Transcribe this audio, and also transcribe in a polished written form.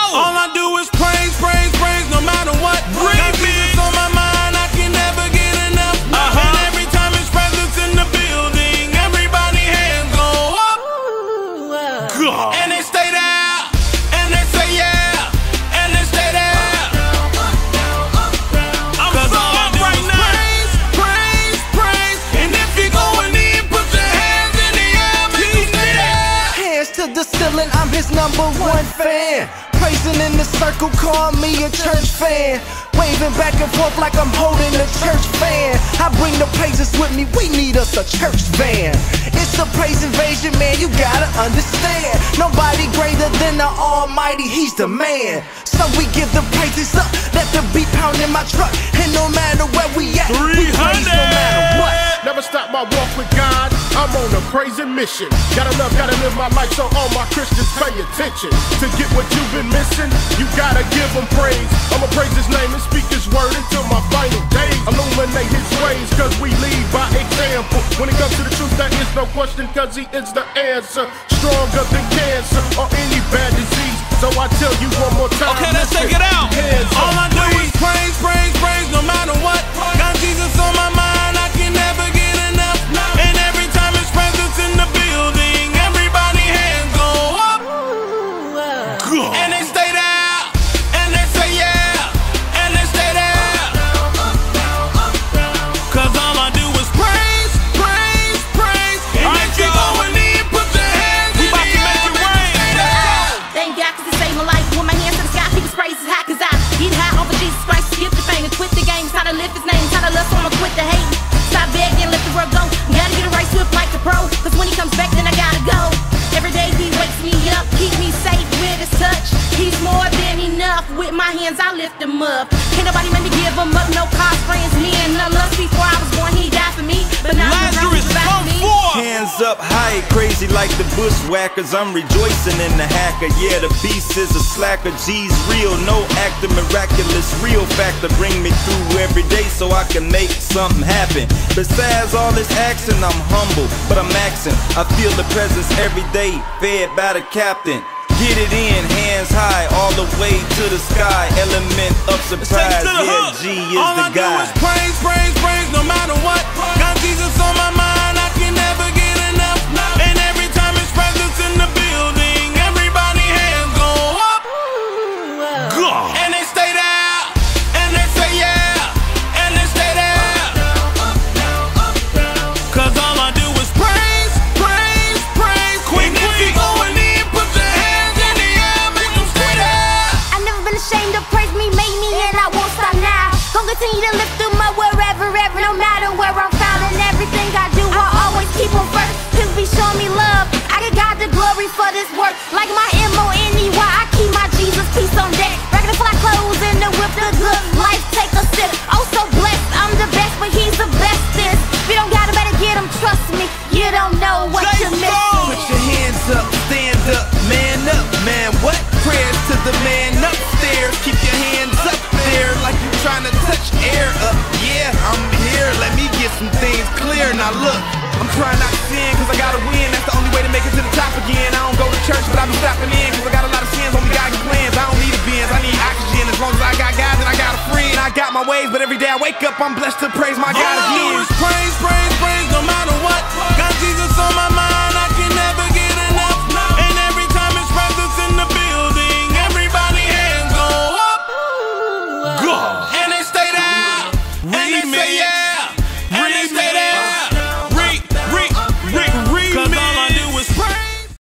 All I do is praise, praise, praise, no matter what. Got Jesus on my mind, I can never get enough. And every time His presence in the building, everybody hands go up. And they stay there, and they say yeah, and they stay there. Cause all I do is praise, praise, praise. And if you're going in, put your hands in the air, make them stay there. Hands to the ceiling, I'm His #1 fan. Praising in the circle, call me a church fan. Waving back and forth like I'm holding a church fan. I bring the praises with me, we need us a church van. It's a praise invasion, man, you gotta understand. Nobody greater than the Almighty, He's the man. So we give the praises up, let the beat pound in my truck. And no matter where we at, we praise no matter what. Never stop my walk with God, I'm on a praising mission. Gotta live my life so all my Christians pay attention. To get what you've been missing, you gotta give Him praise. I'ma praise His name and speak His word until my final days. Illuminate His ways, cause we lead by example. When it comes to the truth, there is no question, cause He is the answer. Stronger than cancer or any bad disease. So I tell you one more time. Okay, let's take it out. All I do is praise, praise, praise, no matter what. Got Jesus on my mind, I can never get enough. And every time His presence in the building, everybody hands go up. And they stay there, and they say yeah, and they stay there. Cause all I do is praise, praise, praise. And if you're going in, put your hands in the air, make them stay there. Thank God cause He saved my life. With my hands to the sky, people's praises high. Cause I get high over Jesus Christ. Skip the fame and quit the game. Time to lift His name, time to love, so I'ma quit the hate. Stop begging, let the world go. Gotta get a race swift like the pro. Cause when He comes back, then I gotta go. Every day He wakes me up, keep me safe with His touch. He's more than enough. With my hands, I lift Him up. Can't nobody make me give Him up. No cause, friends, me and none love. Before I was born, He died for me. But now Lazarus, come forth. Hands up high, crazy like the bushwhackers. I'm rejoicing in the hacker. Yeah, the beast is a slacker. G's real, no actor, miraculous. Real factor, bring me through every day so I can make something happen. Besides all this action, I'm humble, but I'm maxing. I feel the presence every day, fed by the captain. Get it in, hands high, all the way to the sky. Element of surprise, yeah, G is all the I guy. do is praise, praise, praise, no matter what. Got Jesus on my mind, I can never get enough. And every time His presence in the building, everybody hands go up. And they stay there, and they say yeah, and they stay there. Cause all I do is praise, praise, praise. And if you're going in, put your hands in the air, make them stay there. I've never been ashamed to praise me, made me, and I won't stop now. Gonna continue to lift Him up wherever, no matter where I'm found. And everything I do, I always keep Him first. He'll be showing me love. I give God the glory for this work. Like my MONEY, I keep my Jesus peace on deck. Regular fly clothes in the whip, the good life, take a sip. Oh, so blessed, I'm the best, but He's the bestest. If you don't got Him, better get Him, trust me. You don't know what you're missing. Put your hands up, stand up, man, what? Prayers to the man upstairs. Keep your hands up there like you trying to touch air up. Yeah, I'm here, let me get some things clear. Now look, I'm trying not to sin cause I gotta win. That's the only way to make it to the top again. I don't go to church, but I be stopping in cause I got a lot of sins, only God can cleanse. I don't need a Benz, I need oxygen. As long as I got God, then I got a friend. I got my ways, but every day I wake up, I'm blessed to praise my God All I do again. is praise, praise, praise, no matter what. Got Jesus on my mind, I can never get enough. And every time His presence in the building, everybody hands go up.